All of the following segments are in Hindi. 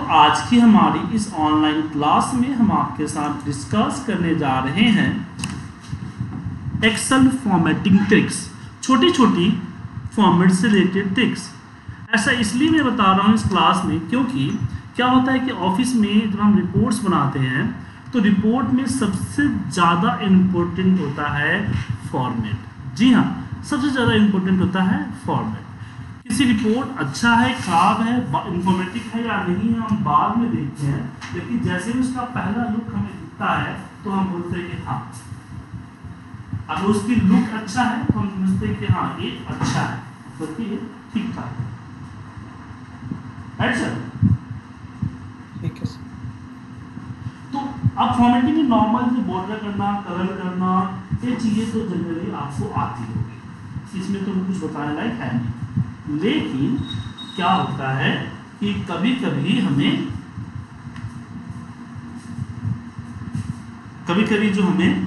आज की हमारी इस ऑनलाइन क्लास में हम आपके साथ डिस्कस करने जा रहे हैं एक्सेल फॉर्मेटिंग ट्रिक्स, छोटी छोटी फॉर्मेट से रिलेटेड ट्रिक्स। ऐसा इसलिए मैं बता रहा हूँ इस क्लास में क्योंकि क्या होता है कि ऑफिस में जब हम रिपोर्ट्स बनाते हैं तो रिपोर्ट में सबसे ज़्यादा इम्पोर्टेंट होता है फॉर्मेट। जी हाँ, सबसे ज़्यादा इम्पोर्टेंट होता है फॉर्मेट। किसी रिपोर्ट अच्छा है, खराब है, इंफॉर्मेटिव है या नहीं है हम बाद में देखते हैं, लेकिन जैसे ही उसका पहला लुक हमें दिखता है तो हम बोलते हैं कि हाँ, अगर उसकी लुक अच्छा है तो हम समझते हैं कि हाँ ये अच्छा है, बल्कि ये ठीक ठाक है। सर ठीक है सर। तो अब फॉर्मेटिंग में नॉर्मल जो बॉर्डर करना, कलर करना, ये चीज़ें तो जनरली आपको आती होगी, इसमें तो कुछ बताने लायक है नहीं। लेकिन क्या होता है कि कभी कभी जो हमें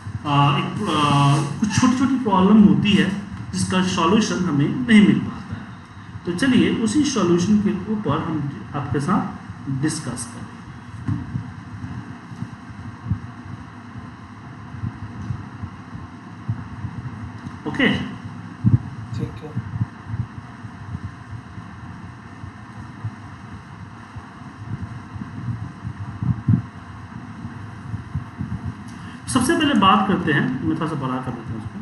कुछ छोटी छोटी प्रॉब्लम होती है जिसका सॉल्यूशन हमें नहीं मिल पाता है। तो चलिए उसी सॉल्यूशन के ऊपर हम आपके साथ डिस्कस करें। ओके, ठीक है। सबसे पहले बात करते हैं, मैं थोड़ा सा बड़ा कर देता हूँ उसको।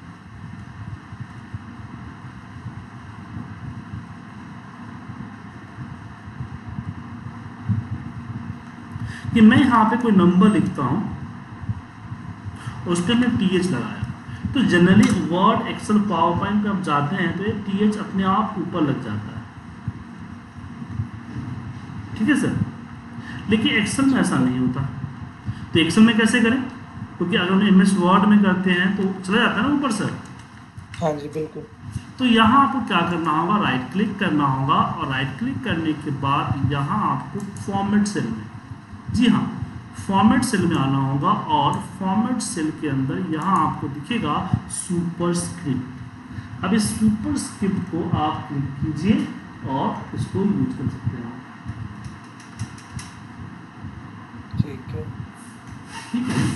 कि मैं यहाँ पे कोई नंबर लिखता हूँ और उस पर मैं TH लगाया, तो generally Word, Excel, PowerPoint पे आप जाते हैं तो ये TH अपने आप ऊपर लग जाता है। ठीक है सर, लेकिन एक्सेल में ऐसा नहीं होता। तो एक्सेल में कैसे करें, क्योंकि अगर हम MS वर्ड में करते हैं तो चला जाता है ना ऊपर सर। हाँ जी बिल्कुल। तो यहाँ आपको क्या करना होगा, राइट क्लिक करना होगा और राइट क्लिक करने के बाद यहाँ आपको फॉर्मेट सेल में, जी हाँ, फॉर्मेट सेल में आना होगा और फॉर्मेट सेल के अंदर यहाँ आपको दिखेगा सुपरस्क्रिप्ट। अब इस सुपरस्क्रिप्ट को आप क्लिक कीजिए और इसको यूज कर सकते हैं। ठीक है। ठीक है,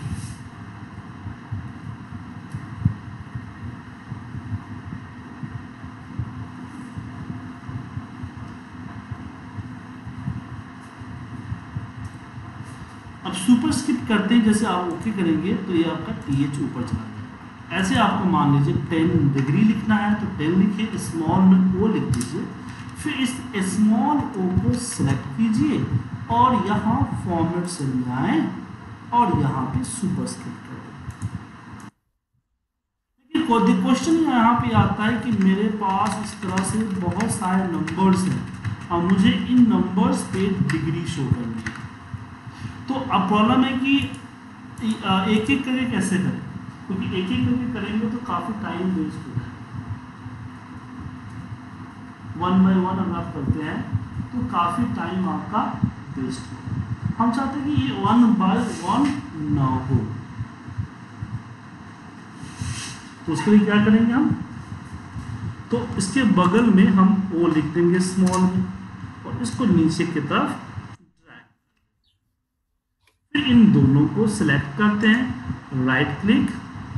अब सुपरस्क्रिप्ट करते हैं जैसे आप ओके करेंगे तो ये आपका TH ऊपर चला जाएगा। ऐसे आपको मान लीजिए 10 डिग्री लिखना है तो 10 लिखिए, स्मॉल में O लिख दीजिए, फिर इस स्मॉल O को सिलेक्ट कीजिए और यहाँ फॉर्मेट सेल में आए और यहाँ पे सुपरस्क्रिप्ट करें। लेकिन क्वेश्चन यहाँ पे आता है कि मेरे पास इस तरह से बहुत सारे नंबर्स हैं और मुझे इन नंबर्स पे डिग्री शो करनी है। तो अब प्रॉब्लम है कि एक एक करके कैसे करें, क्योंकि एक एक करके करेंगे तो काफ़ी टाइम वेस्ट होगा। 1 by 1 अगर आप करते हैं तो काफ़ी टाइम आपका वेस्ट होगा। हम चाहते हैं कि ये 1 by 1 ना हो, तो उसके लिए क्या करेंगे हम, तो इसके बगल में हम O लिख देंगे स्मॉल में और इसको नीचे की तरफ, फिर इन दोनों को सिलेक्ट करते हैं, राइट क्लिक,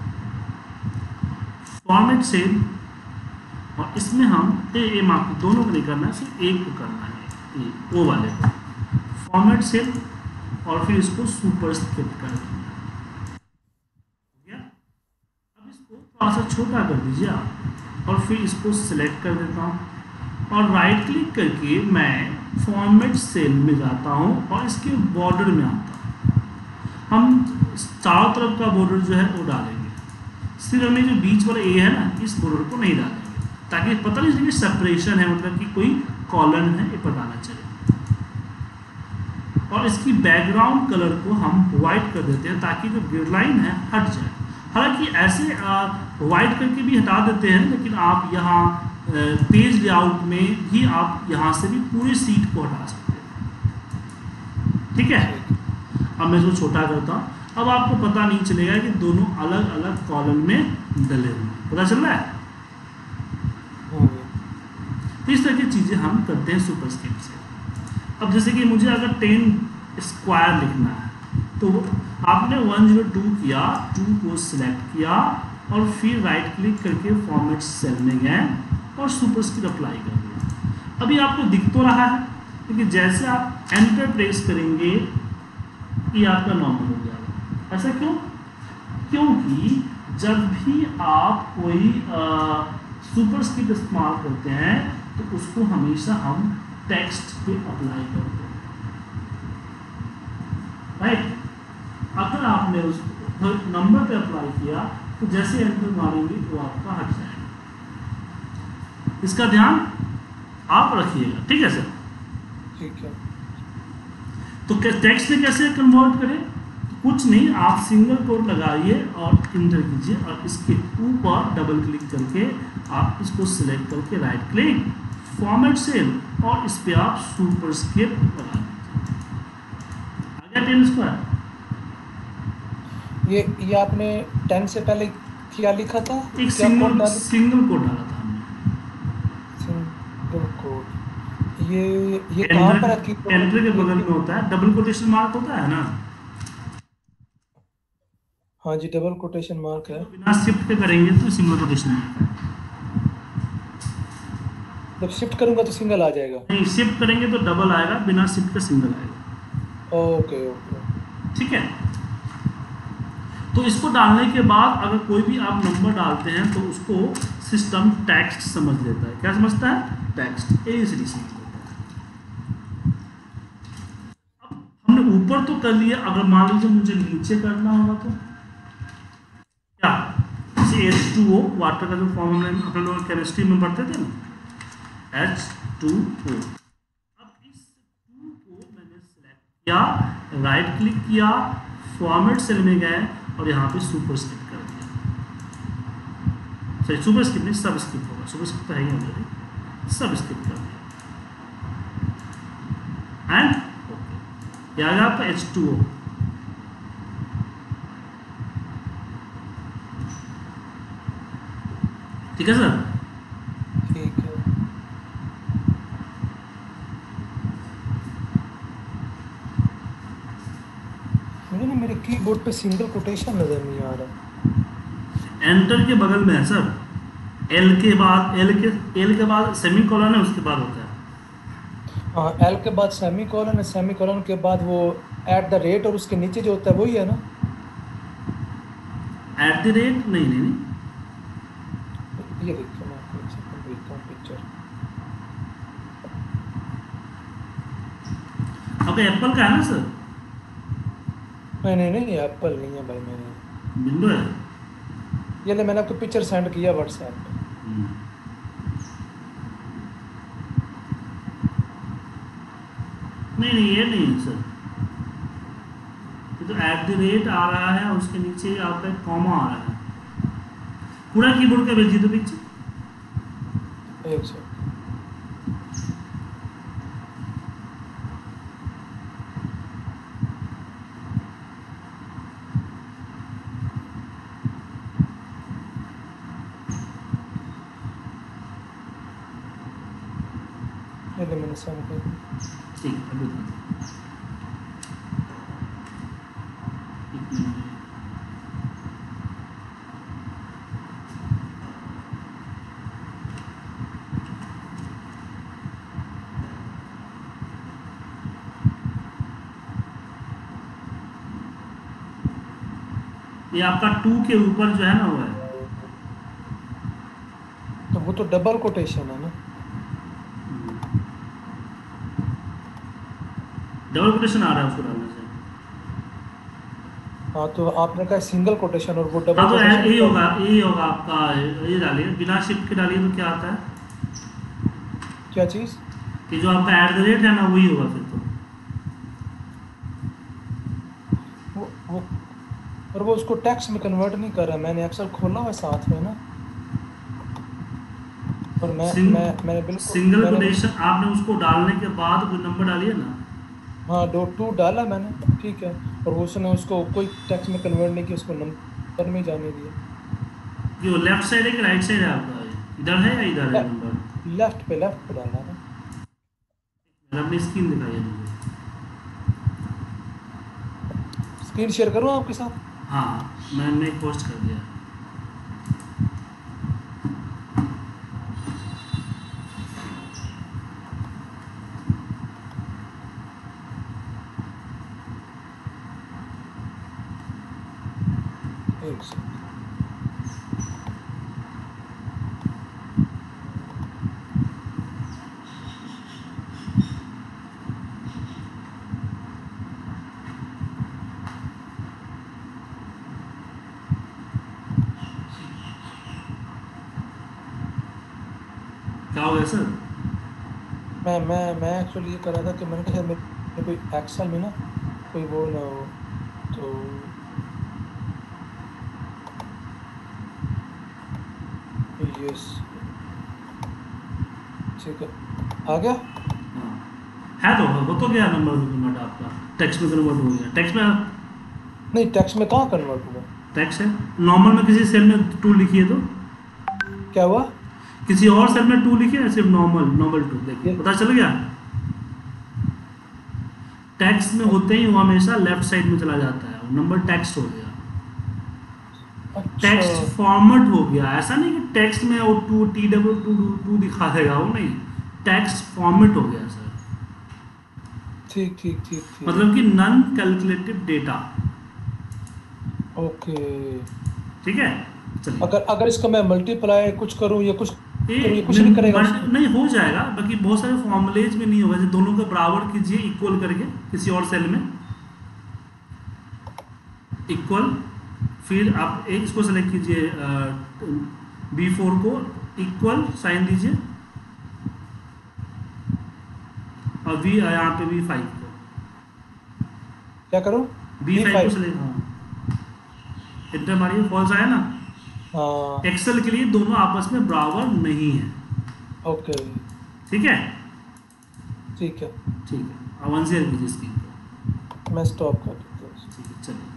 फॉर्मेट सेल, और इसमें हम आपको दोनों को नहीं करना है, सिर्फ एक को करना है, O वाले को, फॉर्मेट सेल, और फिर इसको सुपरस्क्रिप्ट कर देंगे। अब इसको थोड़ा सा छोटा कर दीजिए आप और फिर इसको सिलेक्ट कर देता हूँ और राइट क्लिक करके मैं फॉर्मेट सेल में जाता हूँ और इसके बॉर्डर में आता हूँ। हम चारों तरफ का बॉर्डर जो है वो डालेंगे, सिर्फ हमें जो बीच वाला A है ना, इस बॉर्डर को नहीं डालेंगे, ताकि पता नहीं चले सेपरेशन है, मतलब कि कोई कॉलन है ये पता ना चले। और इसकी बैकग्राउंड कलर को हम वाइट कर देते हैं ताकि जो ग्रिड लाइन है हट जाए। हालांकि ऐसे वाइट करके भी हटा देते हैं, लेकिन आप यहाँ पेज लेआउट में भी आप यहाँ से भी पूरी सीट को हटा सकते हैं। ठीक है, अब मैं इसको छोटा करता हूँ। अब आपको पता नहीं चलेगा कि दोनों अलग अलग कॉलम में डले हुए, पता चल रहा है। तो इस तरह की चीज़ें हम करते हैं सुपरस्क्रिप्ट से। अब जैसे कि मुझे अगर 10 स्क्वायर लिखना है तो आपने 102 किया, 2 को सिलेक्ट किया और फिर राइट क्लिक करके फॉर्मेट सेल में गए और सुपरस्क्रिप्ट अप्लाई कर दिया। अभी आपको दिख तो रहा है, क्योंकि जैसे आप एंटर प्रेस करेंगे ये आपका नॉर्मल हो जाएगा। ऐसा क्यों? क्योंकि जब भी आप कोई सुपरस्क्रिप्ट इस्तेमाल करते हैं तो उसको हमेशा हम टेक्स्ट पे अप्लाई करते हैं, राइट। अगर आपने उस नंबर पे अप्लाई किया तो जैसे एंटर मारेंगे तो आपका हट जाएगा। इसका ध्यान आप रखिएगा, ठीक है सर। ठीक है। तो टेक्स्ट में कैसे कन्वर्ट करें? कुछ नहीं, आप सिंगल कोट लगाइए और इंटर कीजिए और इसके ऊपर डबल क्लिक करके आप इसको सिलेक्ट करके राइट क्लिक फॉर्मेट सेल और इस पे आप सुपरस्क्रिप्ट लगा दीजिए। आ गया 10 स्क्वायर। ये आपने 10 से पहले क्या लिखा था? एक क्या सिंगल कोड डाला? सिंगल कोड डाला था हमने। Single quote. ये कहाँ पर है? एंटर के बगल में होता है, डबल कोटेशन मार्क होता है ना। हाँ जी, डबल कोटेशन मार्क है। बिना शिफ्ट के करेंगे तो सिंगल कोटेशन मार्क है। जब शिफ्ट करूंगा तो सिंगल आ जाएगा? नहीं, शिफ्ट करेंगे तो डबल आएगा, बिना शिफ्ट के सिंगल आएगा। ओके ओके, ठीक है। तो इसको डालने के बाद अगर कोई भी आप नंबर डालते हैं तो उसको सिस्टम टेक्स्ट समझ लेता है। क्या समझता है? टेक्स्ट, ABCD समझ लेता है। अब हमने ऊपर तो कर लिया, अगर मान लीजिए मुझे नीचे करना होगा तो क्या? जैसे H2O वाटर का जो फॉर्म हमने अपने लोग केमिस्ट्री में पढ़ते थे ना, H2O। अब इस 2 को मैंने सिलेक्ट किया, राइट क्लिक किया, फॉर्मेट सेल में गए और यहाँ पे सुपरस्क्रिप्ट कर दिया। सॉरी, सुपरस्क्रिप्ट नहीं, सबस्क्रिप्ट होगा। सुपरस्क्रिप्ट तो है ही ऑलरेडी, सबस्क्रिप्ट कर दिया एंड ओके। ये आ गया आपका H2O। ठीक है सर। ठीक है। मुझे ना मेरे कीबोर्ड पे सिंगल कोटेशन नजर नहीं आ रहा। एंटर के बगल में है सर, एल के बाद सेमी कॉलन है, उसके बाद होता है। हाँ, एल के बाद सेमी कॉलन है, सेमी कॉलन के बाद वो @ और उसके नीचे जो होता है वही है ना? @ नहीं नहीं नहीं, ये देखिए, मैं आपको एक सेकंड भेजता हूँ पिक्चर। आपका एप्पल का है ना सर? नहीं नहीं नहीं, एप्पल नहीं है भाई। मैंने विंडो है। ये ले, मैंने आपको पिक्चर सेंड किया व्हाट्सएप पे। नहीं नहीं, ये नहीं है सर। ये तो @ आ रहा है, उसके नीचे आपका एक कॉमा आ रहा है। पूरा कीबोर्ड का भेजिए तो पिक्चर। एक सेकंड। ये ले, मैंने सेंड कर दिया। ठीक है, अभी बता दो। एक मिनट। ये आपका 2 के ऊपर जो है ना वो है। तो वो तो डबल कोटेशन है ना? डबल कोटेशन आ रहा है उसको डालने से। हाँ, तो आपने कहा सिंगल कोटेशन और वो डबल हाँ, तो कोटेशन। यही होगा आपका। ये डालिए, बिना शिफ्ट के डालिए तो क्या आता है क्या चीज़? कि जो आपका @ है ना वही होगा फिर तो। वो और वो उसको टेक्स्ट में कन्वर्ट नहीं कर रहा। मैंने एक्सेल खोला हुआ है साथ में ना, और मैंने बिल्कुल सिंगल कोटेशन आपने उसको डालने के बाद कोई नंबर डालिए ना। हाँ, .2 डाला मैंने, ठीक है। और उसने उसको कोई टेक्स्ट में कन्वर्ट नहीं किया, उसको नंबर में जाने दिया। जो लेफ्ट साइड है कि राइट साइड है आपका? इधर है या इधर है नंबर? लेफ्ट पे डाला ना। मैंने अपनी स्क्रीन दिखाई है मुझे। स्क्रीन शेयर करूँ आपके साथ? हाँ, मैंने पोस्ट कर दिया। एक सेकंड। क्या हो गया सर? मैं एक्चुअली ये कर रहा था कि मैंने कहा शायद मेरे कोई एक्सेल में ना कोई वो ना हो, तो यस, ठीक है, आ गया। हाँ, है तो हो तो गया नंबर कन्वर्ट आपका, टेक्स्ट में कन्वर्ट हो गया। टेक्स्ट में, नहीं, टेक्स्ट में कहाँ कन्वर्ट हुआ? टेक्स्ट है नॉर्मल में, किसी सेल में टू लिखिए तो, क्या हुआ? किसी और सेल में टू लिखिए ना, सिर्फ नॉर्मल नॉर्मल टू देखिए, ये पता चल गया। टेक्स्ट में होते ही वो हमेशा लेफ्ट साइड में चला जाता है, नंबर टेक्स्ट हो गया, अच्छा, टेक्स्ट फॉर्मेट हो गया। ऐसा नहीं कि टेक्स्ट में वो two T W two two दिखा देगा, वो नहीं, टेक्स्ट फॉर्मेट हो गया सर। ठीक ठीक ठीक ठीक, मतलब कि नॉन कैलकुलेटिव डेटा। ओके। ठीक है, चलिए। अगर अगर इसका मैं मल्टीप्लाई कुछ करूँ या कुछ ये करूँ, ये कुछ नहीं करेगा उसको? नहीं हो जाएगा, बाकी बहुत सारे फॉर्मुलेज में नहीं होगा। जैसे दोनों को बराबर कीजिए इक्वल करके किसी और सेल में, इक्वल, फिर आप एक इसको सेलेक्ट कीजिए, B4 को इक्वल साइन दीजिए, और V यहाँ पे B5 को, क्या करूँ? B5 को B5? सेलेक्ट, हाँ, इंटर मारिए, फॉल्स आया ना। हाँ, एक्सेल के लिए दोनों आपस में बराबर नहीं है। ओके, ठीक है, ठीक है, ठीक है, अब अनशेयर कीजिए स्क्रीन को। मैं स्टॉप कर देता हूँ। ठीक है, चलिए।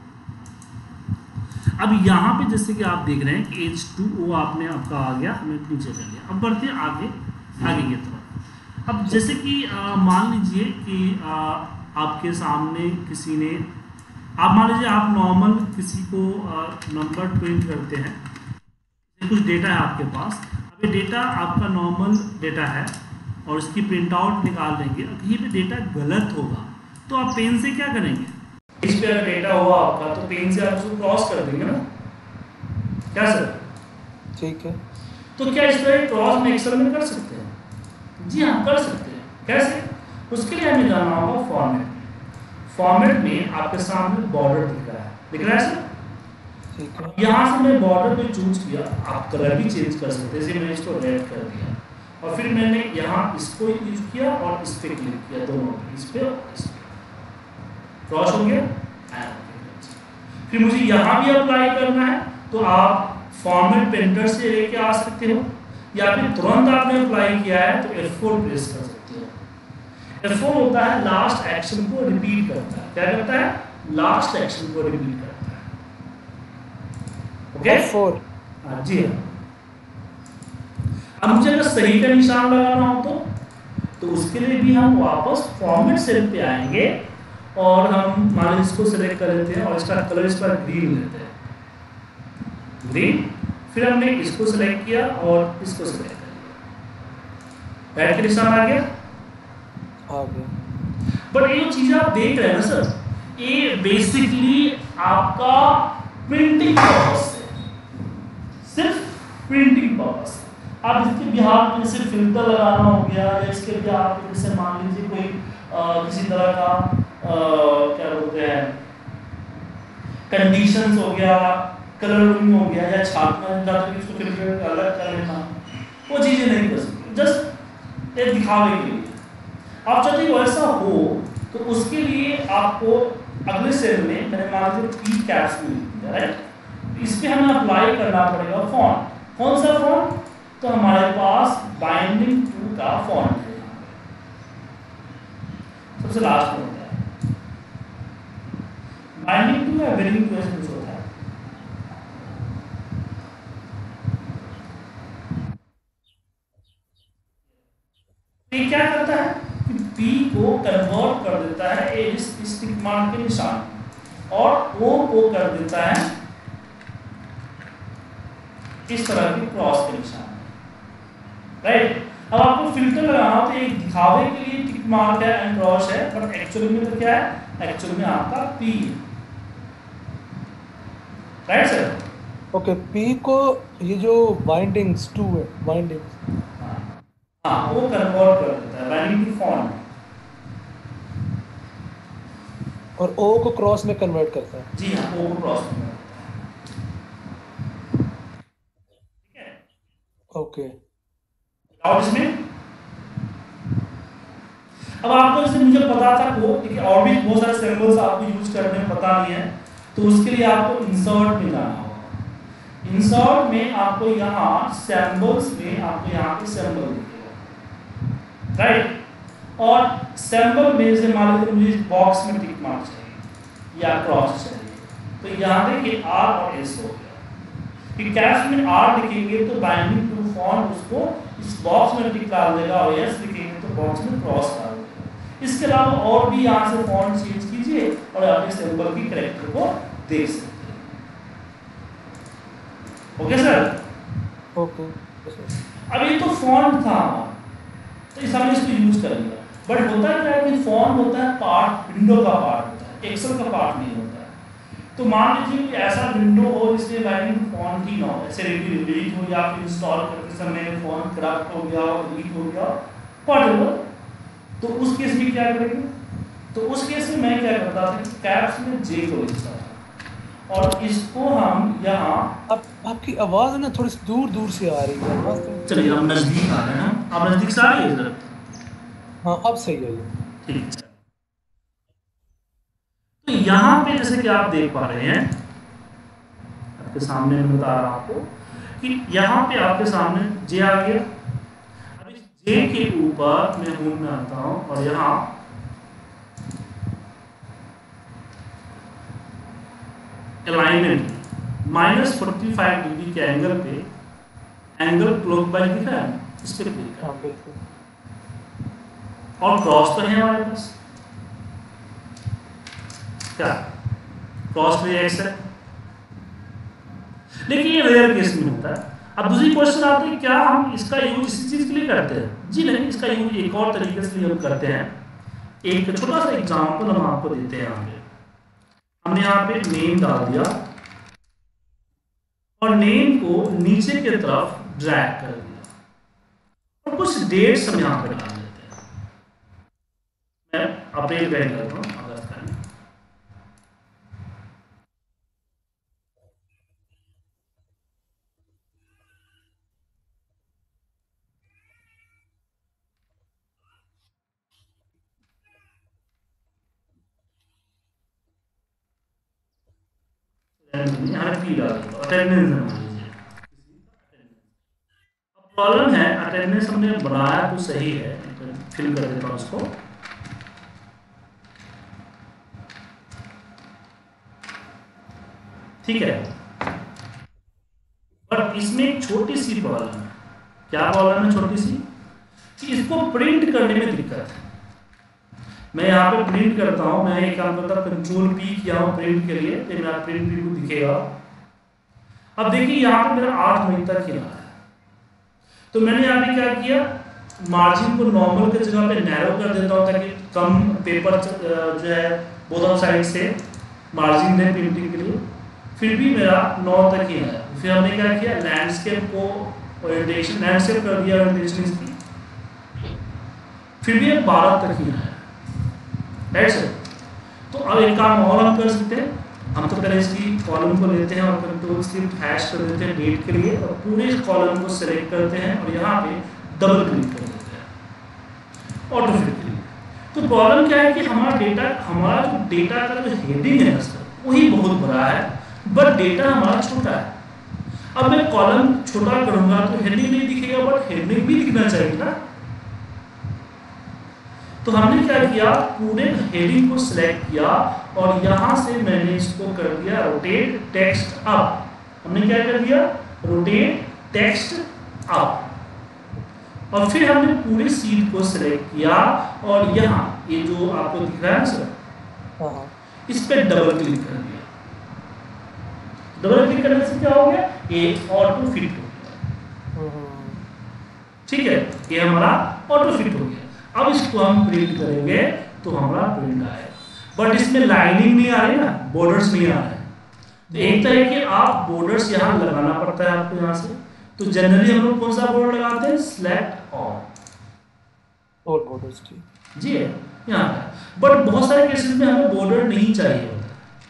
अब यहाँ पे जैसे कि आप देख रहे हैं कि H2O आपने आपका आ गया, हमें नीचे कर लिया। अब बढ़ते हैं आगे, आगे की तरफ। अब जैसे कि मान लीजिए कि आपके सामने किसी ने, आप मान लीजिए आप नॉर्मल किसी को नंबर प्रिंट करते हैं, कुछ डेटा है आपके पास। अब ये डेटा आपका नॉर्मल डेटा है और इसकी प्रिंट आउट निकाल लेंगे, और कहीं पे डेटा गलत होगा तो आप पेन से क्या करेंगे? इस पे अगर डेटा हुआ आपका तो पेन से आप उसको क्रॉस कर देंगे ना, क्या सर? ठीक है, तो क्या इस तरह क्रॉस में एक्सेल में कर सकते हैं? जी हाँ, कर सकते हैं। कैसे? उसके लिए हमें जाना होगा फॉर्मेट। फॉर्मेट में आपके सामने बॉर्डर दिख रहा है सर? ठीक है, यहाँ से मैं बॉर्डर पे चूज किया, आप कलर भी चेंज कर सकते हैं, जैसे मैंने इसको रेड कर दिया, और फिर मैंने यहाँ इसको यूज किया और इस पे क्लिक किया, दोनों इस पे और इस पे, क्रॉस हो गया। फिर मुझे यहाँ भी अप्लाई करना है तो आप फॉर्मेट पेंटर से लेके आ सकते हो, या फिर तुरंत आपने अप्लाई किया है तो F4 प्रेस कर सकते हो। F4 होता है लास्ट एक्शन को रिपीट करता है। क्या करता है? लास्ट एक्शन को रिपीट करता है। Okay, F4? जी हाँ। अब मुझे अगर सही का निशान लगाना हो तो उसके लिए भी हम वापस फॉर्मेट सेल पे आएंगे और हम मान इसको सेलेक्ट कर लेते हैं और इसका कलर इस पर ग्रीन लेते हैं, ग्रीन। फिर हमने इसको सेलेक्ट किया और इसको सेलेक्ट कर लिया, बैठ के निशान आ गया, आ गया। बट ये जो चीज़ आप देख रहे हैं ना सर, ये बेसिकली आपका प्रिंटिंग पर्पस है, सिर्फ प्रिंटिंग पर्पस। आप इसके बिहार में सिर्फ फिल्टर लगाना हो गया, या इसके लिए आप जैसे मान लीजिए कोई किसी तरह का क्या बोलते हैं कंडीशंस हो गया, कलरिंग हो गया, या छापना चाहते हैं इसको फिल्टर अलग कर लेना, वो चीज़ें नहीं कर सकते, जस्ट एक दिखावे के लिए। आप चाहते हो ऐसा हो तो उसके लिए आपको अगले सेल में मैंने मान लीजिए पी कैप्स में लिख दिया, राइट। इस पे हमें अप्लाई करना पड़ेगा फॉन्ट। कौन सा फॉन्ट? तो हमारे पास बाइंडिंग टू का फॉन्ट है, सबसे लास्ट में होता है बाइंडिंग टू या वेरिंग टू, ऐसे कुछ होता है। ये क्या करता है? को कन्वर्ट कर देता है इस टिक मार्क के निशान, और O को कर देता है इस तरह के क्रॉस के निशान, राइट। अब आपको फिल्टर लगाना हो तो एक दिखावे के लिए टिक मार्क है एंड क्रॉस है, बट एक्चुअली में तो क्या है, एक्चुअली में आपका P है, राइट सर। ओके, P को ये जो बाइंडिंग्स 2 है, बाइंडिंग्स हाँ वो कन्वर्ट कर देता है बाइंडिंग टू फॉन्ट, और O को क्रॉस में कन्वर्ट करता है। जी हाँ, O को क्रॉस में, ठीक है। ओके, और इसमें अब आपको जैसे मुझे पता था वो, देखिए और भी बहुत सारे सिंबल्स आपको यूज करने में पता नहीं है, तो उसके लिए आपको इंसर्ट में जाना होगा। इंसर्ट में आपको यहाँ सिंबल्स में आपको यहाँ पे सिंबल दिखेगा, राइट। और सिंबल में से मान लीजिए मुझे बॉक्स में टिक मार्क चाहिए या क्रॉस चाहिए, तो यहाँ देखिए R और S हो गया कि कैप्स में R लिखेंगे तो बाइंडिंग टू फॉन्ट उसको इस बॉक्स में टिक डाल देगा, और S लिखेंगे तो बॉक्स में क्रॉस डाल देगा। इसके अलावा और भी यहाँ से फॉन्ट चेंज कीजिए और अपने सिंबल की कैरेक्टर को देख सकते हैं। Okay sir, okay. अब ये तो फॉन्ट था तो इस हमने इसको यूज कर लिया, बट होता क्या है कि फॉन्ट होता है पार्ट, विंडो का पार्ट होता है, एक्सेल का पार्ट नहीं होता है। तो मान लीजिए कि ऐसा विंडो हो जिसमें बाइंडिंग फॉन्ट ही ना हो, ऐसे डिलीट हो या फिर इंस्टॉल करते समय फॉन्ट करप्ट हो गया और डिलीट हो गया, व्हाटएवर, तो उस केस में क्या करेंगे, तो उस केस में मैं क्या करता था, कैप्स में J को लिखता था और इसको हम यहाँ, अब आपकी आवाज ना थोड़ी सी दूर दूर से आ रही है आवाज तो। चलिए हम नजदीक आ रहे हैं, आप नजदीक से आ रही है इधर, हाँ अब सही है ये, ठीक है। तो यहाँ पे जैसे कि आप देख पा रहे हैं, आपके सामने मैं बता रहा हूं आपको कि यहाँ पे आपके सामने J आ गया। अब इस J के ऊपर मैं होम में आता हूं और यहाँ अलाइनमेंट -45 डिग्री के एंगल पे, एंगल क्लॉकवाइज दिख रहा है, इस पे क्लिक करें। हाँ बिल्कुल। और क्रॉस तो है हमारे पास, क्या क्रॉस में एक्स है, लेकिन ये रेयर केस में होता है। अब दूसरी क्वेश्चन आती है, क्या हम इसका यूज इसी चीज के लिए करते हैं? जी नहीं, इसका यूज एक और तरीके से हम करते हैं। एक छोटा सा एग्जांपल हम आपको देते हैं। यहाँ पे हमने यहाँ पे नेम डाल दिया और नेम को नीचे की तरफ ड्रैग कर दिया और कुछ डेट्स हम यहाँ पे डाल देते हैं। मैं अप्रैल का करता हूँ, अगस्त का नहीं। यहाँ पी डाल दो, अटेंडेंस मान लीजिए। अब प्रॉब्लम है, अटेंडेंस हमने बनाया तो सही है, फिल कर देता हूँ उसको। ठीक है, पर इसमें एक छोटी सी प्रॉब्लम है। क्या प्रॉब्लम है छोटी सी? कि इसको प्रिंट करने में दिक्कत है। मैं यहाँ पे प्रिंट करता हूँ, मैं एक काम करता हूँ, कंट्रोल P किया हूँ प्रिंट के लिए, तो मेरा प्रिंट भी दिखेगा। अब देखिए यहाँ पे मेरा 8 मई तक ही रहा है, तो मैंने यहाँ पे क्या किया, मार्जिन को नॉर्मल के जगह पे नैरो कर देता हूँ ताकि कम पेपर जो है बोथ साइड से मार्जिन दे प्रिंटिंग के लिए। फिर भी मेरा 9 तक ही आया। फिर हमने क्या किया, लैंडस्केप को ओरिएंटेशन, लैंडस्केप कर दिया ओरिएंटेशन इसकी, फिर भी 12 तक ही आया, राइट सर। तो अब एक काम और हम कर सकते हैं, हम तो पहले इसकी कॉलम को लेते हैं और कंट्रोल शिफ्ट हैश कर देते हैं डेट के लिए, और पूरे कॉलम को सेलेक्ट करते हैं और यहाँ पे डबल क्लिक कर देते हैं, ऑटो फिल के लिए। तो प्रॉब्लम क्या है कि हमारा जो डेटा का जो हेडिंग है सर, वही बहुत बड़ा है, बट डेटा हमारा छोटा है। अब मैं कॉलम छोटा करूंगा तो हेडिंग नहीं दिखेगा, बट हेडिंग भी दिखना चाहिए ना। तो हमने क्या किया, पूरे हेडिंग को सिलेक्ट किया और यहां से मैंने इसको कर दिया रोटेट टेक्स्ट अप। हमने क्या कर दिया, रोटेट टेक्स्ट अप, और फिर हमने पूरी सीट को सिलेक्ट किया और यहाँ ये जो आपको दिख रहा है सर, हाँ हाँ इस पे डबल क्लिक कर दिया। डबल क्लिक करने से क्या हो गया, ये ऑटो फिट हो गया। ठीक है, ये हमारा ऑटो फिट हो गया। अब इसको हम प्रिंट करेंगे तो हमारा प्रिंट आएगा, बट इसमें लाइनिंग नहीं आ रही ना, बॉर्डर्स नहीं आ रहे। तो एक तरह के आप बॉर्डर्स यहाँ लगाना पड़ता है आपको यहाँ से। तो जनरली हम लोग कौन सा बॉर्डर लगाते हैं, सिलेक्ट ऑल बॉर्डर्स जी है यहाँ पे। बट बहुत सारे केसेस में हमें बॉर्डर नहीं चाहिए होता,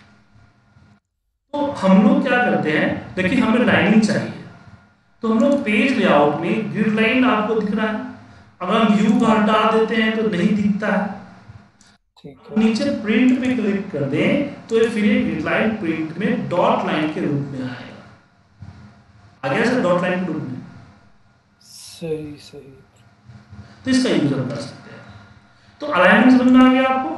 तो हम लोग क्या करते हैं, देखिए हमें लाइनिंग चाहिए, तो हम लोग पेज लेआउट में ग्रिड लाइन आपको दिख रहा है, अगर हम व्यू को हटा देते हैं तो नहीं दिखता है। नीचे प्रिंट पे क्लिक कर दें तो फिर ये ग्रिड लाइन प्रिंट में डॉट लाइन के रूप में आएगा। आ गया सर, डॉट लाइन के रूप में। सही सही। तो इसका यूज हम कर सकते हैं। तो अलाइनमेंट समझ में आ गया आपको।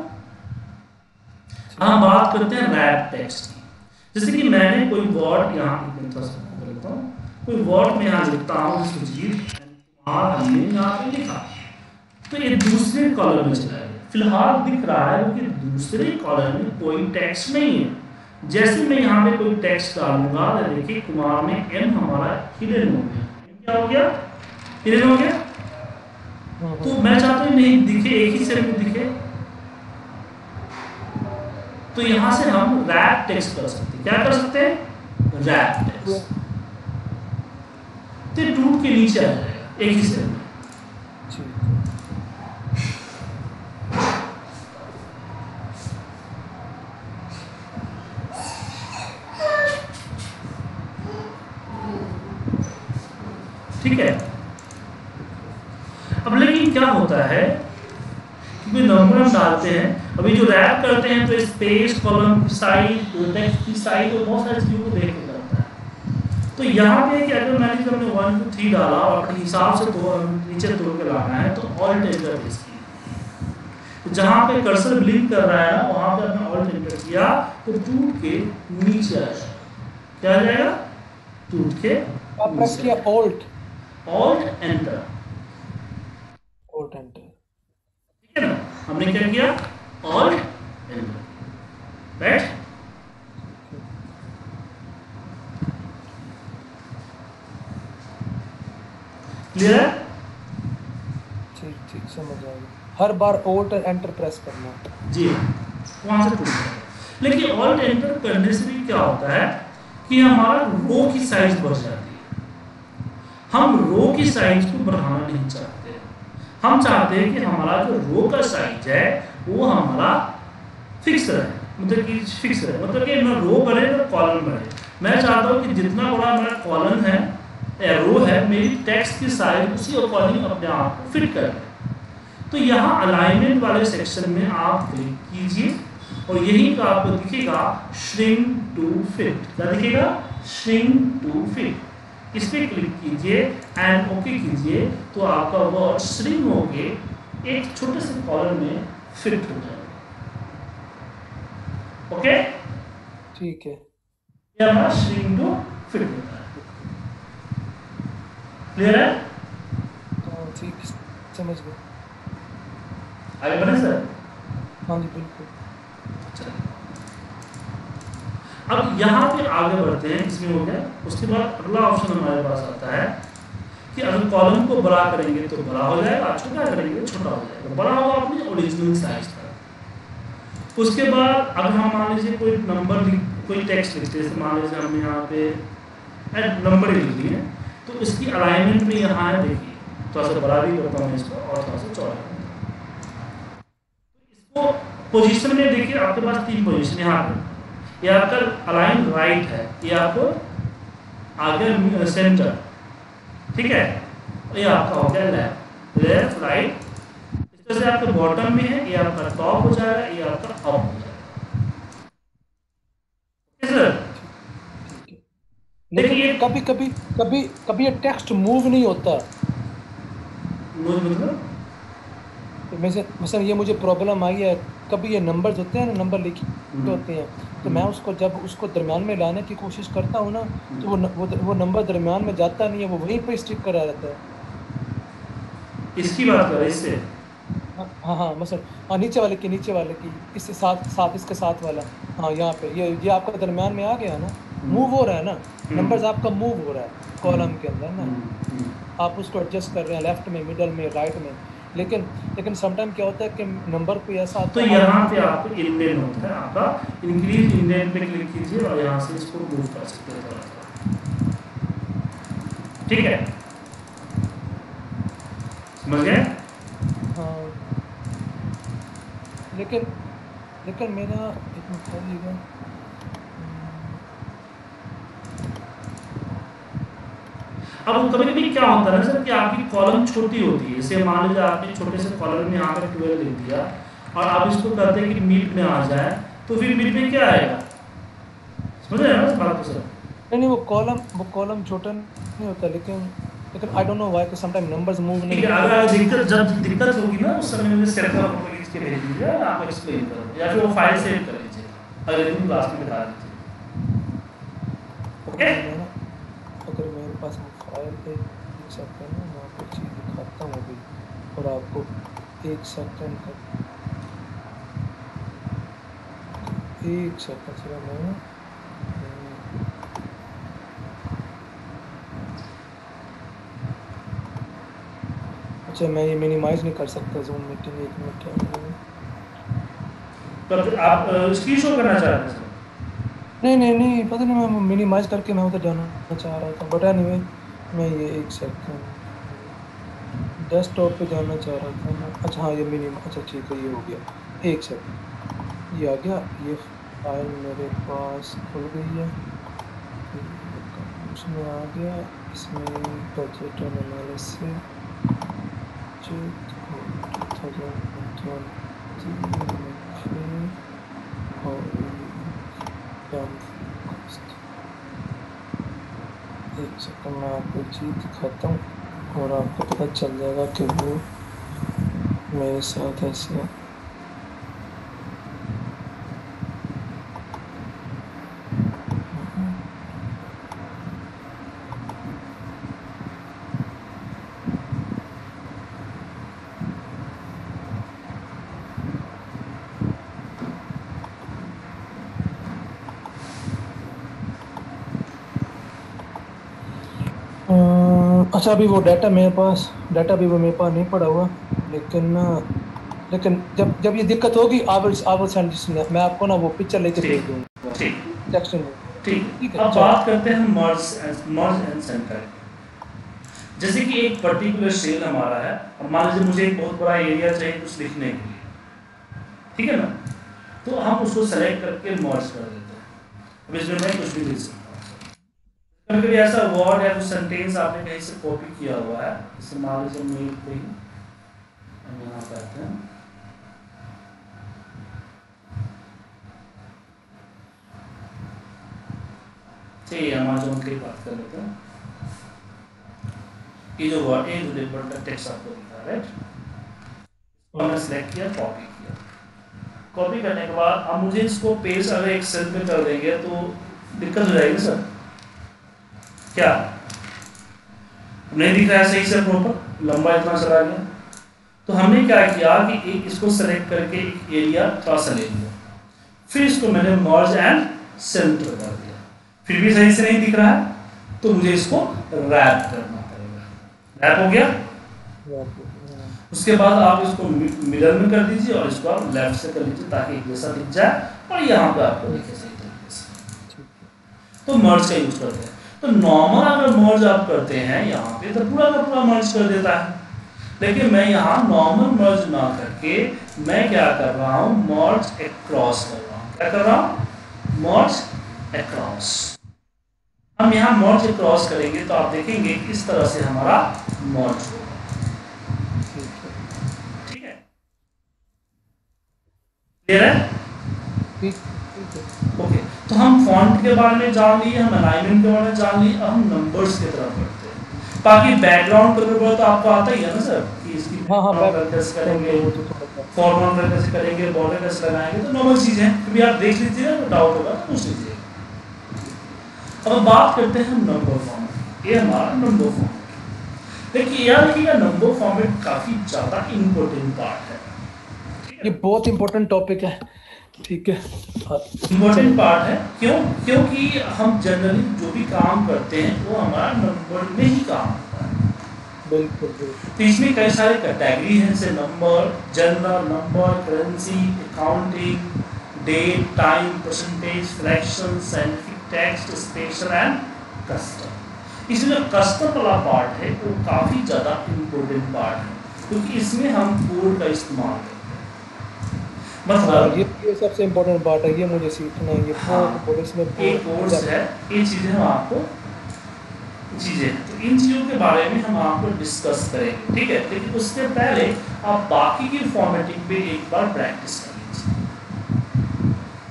हम बात करते हैं रैप टेक्स्ट की। जैसे कि मैंने कोई वर्ड यहाँ लिखता हूँ, कोई वर्ड में यहाँ लिखता हूँ सुजीत कुमार, हमने यहाँ पे लिखा, तो ये दूसरे कॉलम में चला गया। फिलहाल दिख रहा है कि दूसरे कॉलम में कोई टेक्स्ट नहीं है। जैसे मैं यहाँ पे कोई टेक्स्ट डालूंगा, देखिए कुमार में एम हमारा हिडन हो गया। क्या हो गया, हिडन हो गया। तो मैं चाहता हूँ नहीं दिखे, एक ही सेल में दिखे, तो यहां से हम रैप टेक्स्ट कर सकते हैं। क्या कर सकते हैं, रैप टेक्स्ट। तो टूट के नीचे आ जाएगा एक ही सेल में। ठीक है। अब लेकिन क्या होता है कि नंबर हम डालते हैं, अभी जो रैप करते हैं तो स्पेस, कॉलम साइज, टेक्स्ट की साइज और बहुत सारी चीजों को देख के करता है। तो यहाँ पे कि अगर मैंने हमने 1 2 3 डाला और अपने हिसाब से तो नीचे तोड़ के लाना है, तो ऑल्ट एंटर प्रेस किया, तो जहाँ पे कर्सर ब्लिंक कर रहा है ना वहाँ पे हमने ऑल्ट एंटर किया तो टूट के नीचे आ जाएगा। क्या आ जाएगा, टूट के आप प्रेस किया ऑल्ट एंटर, ऑल्ट एंटर। ठीक है ना, हमने क्या किया, ऑल्ट एंटर, राइट। क्लियर है, ठीक ठीक समझ आ गया। हर बार ऑल्ट एंटर प्रेस करना जी, वहां से टूट जाएगा। लेकिन ऑल्ट एंटर करने से भी क्या होता है कि हमारा रो की साइज बढ़ जाती है। हम रो की साइज को बढ़ाना नहीं चाहते, हम चाहते हैं कि हमारा जो रो का साइज है वो हमारा फिक्स रहे, मतलब कि फिक्स रहे, मतलब कि ना रो बढ़े ना कॉलम बढ़े। मैं चाहता हूँ कि जितना बड़ा मेरा कॉलम है या रो है, मेरी टेक्स्ट की साइज उसी अकॉर्डिंग अपने आप को फिट करे। तो यहाँ अलाइनमेंट वाले सेक्शन में आप क्लिक कीजिए और यही का आपको दिखेगा श्रिंक टू फिट। क्या दिखेगा, श्रिंक टू फिट। इस पर क्लिक कीजिए एंड ओके कीजिए, तो आपका वर्ड श्रिंक होके एक छोटे से कॉलम में फिट हो जाएगा। ओके, ठीक है, ये हमारा श्रिंक टू फिट होता है। क्लियर है, तो ठीक समझ गए। आगे बढ़े सर। हाँ जी बिल्कुल। अब यहाँ पे आगे बढ़ते हैं, इसमें हो गया। उसके बाद अगला ऑप्शन हमारे पास आता है कि अगर कॉलम को बड़ा करेंगे तो बड़ा हो जाएगा, छोटा करेंगे तो छोटा हो जाएगा। बड़ा होगा अपनी ओरिजिनल साइज पर। उसके बाद अगर हम मान लीजिए कोई नंबर कोई टेक्स्ट लिखते हैं, मान लीजिए हमने यहाँ पे नंबर लिख दिए, तो इसकी अलाइनमेंट में यहाँ है, देखिए थोड़ा सा बड़ा भी करता हूँ इसको और थोड़ा सा चौड़ा। इसको पोजीशन में देखिए, आपके पास 3 पोजीशन यहाँ पे। ये आपका अलाइन राइट है, ये आपको आगे सेंटर, ठीक है। ये आपका हो गया लेफ्ट, लेफ्ट राइट। इस तरह से आपके बॉटम में है, ये आपका टॉप हो जाएगा, ये आपका अप हो जाएगा। लेकिन कभी कभी कभी कभी ये टेक्स्ट मूव नहीं होता। मतलब ये मुझे प्रॉब्लम आई है, कभी ये नंबर्स होते हैं ना, नंबर लिखे होते हैं, तो मैं उसको जब उसको दरमियान में लाने की कोशिश करता हूँ ना, तो वो नंबर दरमियान में जाता नहीं है, वो वहीं पे स्टिक करा रहता है। इसकी बात करें, इससे हाँ हाँ हाँ, मसल हाँ, नीचे वाले की इससे साथ साथ इसके साथ वाला। हाँ यहाँ पे ये आपका दरमियान में आ गया ना, मूव हो रहा है ना, नंबर्स आपका मूव हो रहा है कॉलम के अंदर ना, हम्म। आप उसको एडजस्ट कर रहे हैं लेफ्ट में, मिडल में, राइट में। लेकिन लेकिन समटाइम क्या होता है कि नंबर कोई ऐसा तो आता है आप यहाँ मूव पे कर। आपको इंडेंट होता है आपका, इंक्रीज इंडेंट पे क्लिक कीजिए और यहाँ से इसको मूव कर सकते हैं थोड़ा थोड़ा। ठीक है, समझ गए? हाँ लेकिन लेकिन मेरा एक मिनट ठहरिएगा। अब कभी कभी क्या होता है ना सर कि आपकी कॉलम छोटी होती है, जैसे मान लीजिए आपने छोटे से कॉलम में यहाँ पे 12 लिख दिया और आप इसको कहते हैं कि मिड में आ जाए, तो फिर मिड में क्या आएगा? समझ रहे हैं ना इस बात को सर? नहीं नहीं, वो कॉलम छोटा नहीं होता, लेकिन लेकिन आई डोंट नो व्हाई कि समटाइम नंबर्स मूव ठीक नहीं है, होते। अगर दिक्कत जब दिक्कत होगी ना उस समय मुझे सेट का फोटो खींच के भेज दीजिए और आपको एक्सप्लेन करो, या फिर वो फाइल सेव कर लीजिए अगले दिन क्लास में दिखा दीजिए। ओके? मैं ना, अगर मेरे पास वो फाइल है, एक सेकंड में मैं आपको चीज़ दिखाता हूँ अभी, और आपको एक सेकंड का, एक सेकंड से मैं अच्छा, मैं ये मिनिमाइज नहीं कर सकता जूम मीटिंग, एक मिनट क्या है। तो फिर आप स्क्रीन शॉट करना चाह रहे हैं सर? नहीं नहीं नहीं, पता नहीं, मैं मिनिमाइज करके मैं उधर जाना चाह रहा था, बट एनीवे मैं ये एक सेकंड डेस्कटॉप पे जाना चाह रहा था मैं। अच्छा हाँ, ये मिनिम, अच्छा ठीक है, ये हो गया। एक सेकंड, ये आ गया, ये फाइल मेरे पास खुल गई है, उसमें आ गया, इसमें बजट एनालिसिस 2020 और एक सेकंड में आपको चीज़ दिखाता हूँ और आपको पता चल जाएगा कि वो मेरे साथ ऐसे है। अच्छा, अभी वो डाटा भी वो मेरे पास नहीं पड़ा हुआ, लेकिन लेकिन जब ये दिक्कत होगी आई विल सेंड दिस, मैं आपको ना वो पिक्चर लेके भेज ठीक दूंगा ठीक टेक्स्ट में। ठीक। ठीक है अब चलो। बात करते हैं मर्ज एंड सेंटर। जैसे कि एक पर्टिकुलर सेल हमारा है, अब मान लीजिए मुझे एक बहुत बड़ा एरिया चाहिए कुछ लिखने के लिए, ठीक है ना, तो हम उसको सेलेक्ट करके मर्ज कर देते हैं। अब इसमें मैं कुछ भी लिख सकता हूँ। कभी कभी ऐसा वर्ड या कुछ सेंटेंस आपने कहीं से कॉपी किया हुआ है, जैसे मान लीजिए मेल पे हम यहाँ पे आते हैं, चलिए अमेज़न की बात कर लेते हैं। ये जो वर्ड है, जो लेबल का टेक्स्ट आपको दिखा है, राइट, हमने सेलेक्ट किया, कॉपी किया। कॉपी करने के बाद अब मुझे इसको पेस्ट अगर एक सेल में कर देंगे तो दिक्कत हो जाएगी सर। क्या नहीं दिख रहा है सही से प्रॉपर, लंबा इतना चला गया। तो हमने क्या किया कि एक इसको सेलेक्ट करके एक एरिया थोड़ा सा ले लिया, फिर इसको मैंने मर्ज एंड सेंटर कर दिया, फिर भी सही से नहीं दिख रहा है तो मुझे इसको रैप करना पड़ेगा। रैप हो गया, उसके बाद आप इसको मिडल में कर दीजिए और इसको आप लेफ्ट से कर लीजिए ताकि एक जैसा दिख जाए और यहाँ पे आपको दिखे सही तरीके से। तो मर्ज का यूज करते हैं। तो नॉर्मल अगर मर्ज आप करते हैं यहाँ पे तो पूरा का पूरा मर्ज कर देता है, लेकिन मैं यहाँ नॉर्मल मर्ज ना करके मैं क्या कर रहा हूँ, मर्ज अक्रॉस कर रहा हूँ। क्या कर रहा हूँ? Merge across. हम यहाँ मर्ज अक्रॉस करेंगे तो आप देखेंगे इस तरह से हमारा मर्ज होगा। ठीक है, क्लियर है? ठीक है। ओके, तो हम फॉन्ट के बारे में जान लिए, हम अलाइनमेंट के बारे में जान लिए, अब हम नंबर्स की तरफ बढ़ते हैं। बाकी बैकग्राउंड कलर तो आपको आता ही है ना सर, कि इसकी हाँ हाँ, बैकग्राउंड कैसे करेंगे, वो तो थोड़ा सा फॉरग्राउंड कैसे करेंगे, बॉर्डर कैसे लगाएंगे, तो नॉर्मल चीज़ है, कभी आप देख लीजिए ना, डाउट होगा तो पूछ लीजिए। अब बात करते हैं नंबर फॉर्मेट। ये हमारा नंबर फॉर्मेट। देखिए यार, नंबर फॉर्मेट काफ़ी ज़्यादा इम्पोर्टेंट पार्ट है। ये बहुत इंपॉर्टेंट टॉपिक है, ठीक है। हाँ, चलो इम्पोर्टेंट पार्ट है, क्यों? क्योंकि हम जनरली जो भी काम करते हैं वो हमारा नंबर में ही काम होता है। बिल्कुल बिल्कुल। तो इसमें कई सारे कैटेगरी हैं, जैसे number, general number, currency, accounting, date, time, percentage, fraction, scientific text, special and custom. इसमें जो कस्टम वाला पार्ट है वो काफ़ी ज़्यादा इम्पोर्टेंट पार्ट है, क्योंकि इसमें हम कोड का इस्तेमाल करते हैं। हाँ, मतलब ये सबसे इम्पोर्टेंट पार्ट है, ये मुझे सीखना है, ये हाँ, बहुत इम्पोर्टेंट, इसमें एक बहुत कोर्स मजा। है, ये चीज़ें हम आपको चीज़ें, तो इन चीज़ों के बारे में हम आपको डिस्कस करेंगे, ठीक है। लेकिन उससे पहले आप बाकी की फॉर्मेटिंग पे एक बार प्रैक्टिस कर लीजिए।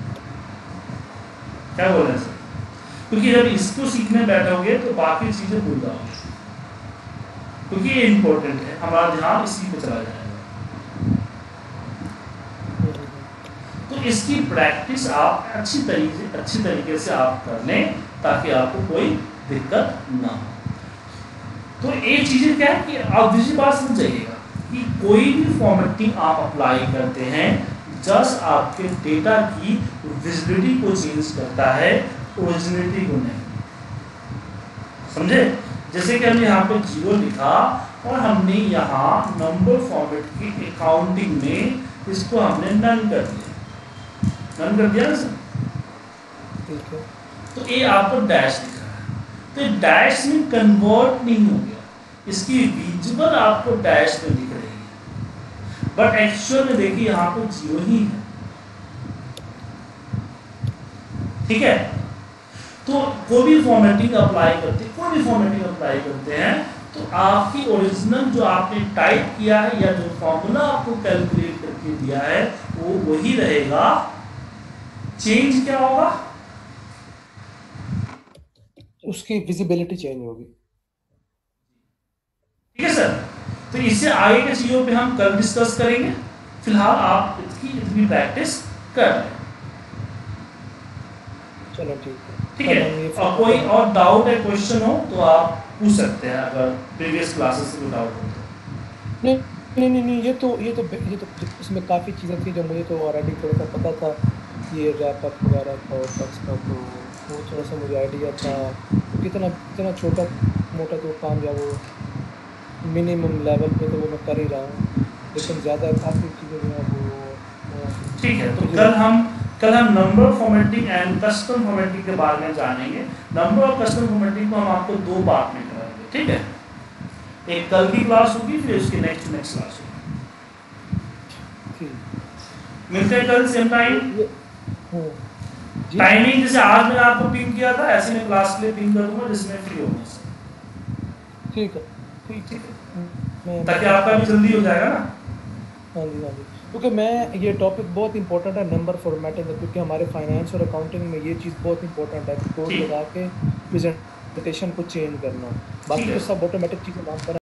क्या बोल रहे हैं सर? क्योंकि जब इसको सीखने बैठोगे तो बाकी चीज़ें भूल जाओगे, क्योंकि ये इम्पोर्टेंट है, हमारा ध्यान इसी पे चला जाएगा। तो इसकी प्रैक्टिस आप अच्छी तरीके से आप कर लें, ताकि आपको कोई दिक्कत ना हो। तो एक चीज़ क्या है कि आप दूसरी बात समझ जाइएगा कि कोई भी फॉर्मेटिंग आप अप्लाई करते हैं, जस्ट आपके डेटा की विजिबिलिटी को चेंज करता है, ओरिजिनलिटी को नहीं। समझे? जैसे कि हमने यहाँ पे 0 लिखा और हमने यहाँ नंबर फॉर्मेट की अकाउंटिंग में इसको हमने नन कर दिया ना सर? ठीक है। तो ये आपको डैश दिख रहा है, तो ये डैश में कन्वर्ट नहीं हो गया, इसकी विजिबल आपको डैश में दिख रही है, बट एक्चुअल में देखिए यहाँ पे 0 ही है, ठीक है। तो कोई भी फॉर्मेटिंग अप्लाई करते हैं तो आपकी ओरिजिनल जो आपने टाइप किया है या जो फॉर्मूला आपको कैलकुलेट करके दिया है वो वही रहेगा। चेंज क्या होगा? उसकी विजिबिलिटी चेंज होगी। ठीक है सर। तो इससे आगे के चीजों पे हम कल डिस्कस करेंगे, फिलहाल आप इसकी इतनी प्रैक्टिस कर लें। चलो ठीक है। ठीक है, और कोई और डाउट है, क्वेश्चन हो तो आप पूछ सकते हैं, अगर प्रीवियस क्लासेस से कोई डाउट हो तो। नहीं नहीं नहीं नहीं, ये तो इसमें काफ़ी चीज़ें थी जो मुझे तो ऑलरेडी थोड़ा सा पता था, ये रैप अप वगैरह का और टक्स का, तो वो थोड़ा सा मुझे आइडिया था। तो कितना कितना छोटा मोटा जो काम या वो मिनिमम लेवल पे तो वो मैं कर ही रहा हूँ, लेकिन ज़्यादा काफ़ी चीज़ें जो हैं वो ठीक है, तो मुझे। कल हम number formatting and custom formatting के बारे में जानेंगे। नंबर और कस्टम फॉर्मेटिंग को हम आपको 2 पार्ट में कराएंगे, ठीक है। एक कल की क्लास होगी, फिर उसकी नेक्स्ट क्लास होगी। मिलते हैं कल सेम टाइम। टाइमिंग जैसे आज मैंने आपको पिंग किया था, ऐसे मैं क्लास के लिए पिंग कर दूंगा जिसमें फ्री होने से। ठीक है ताकि आपका भी जल्दी हो जाएगा ना। हाँ जी हाँ जी, क्योंकि मैं ये टॉपिक बहुत इंपॉर्टेंट है नंबर फॉर्मेटिंग का, क्योंकि हमारे फाइनेंस और अकाउंटिंग में ये चीज़ बहुत इंपॉर्टेंट है कि कोड लगा के प्रेजेंटेशन को चेंज करना, बाकी तो सब ऑटोमेटिक चीज़ें काम कर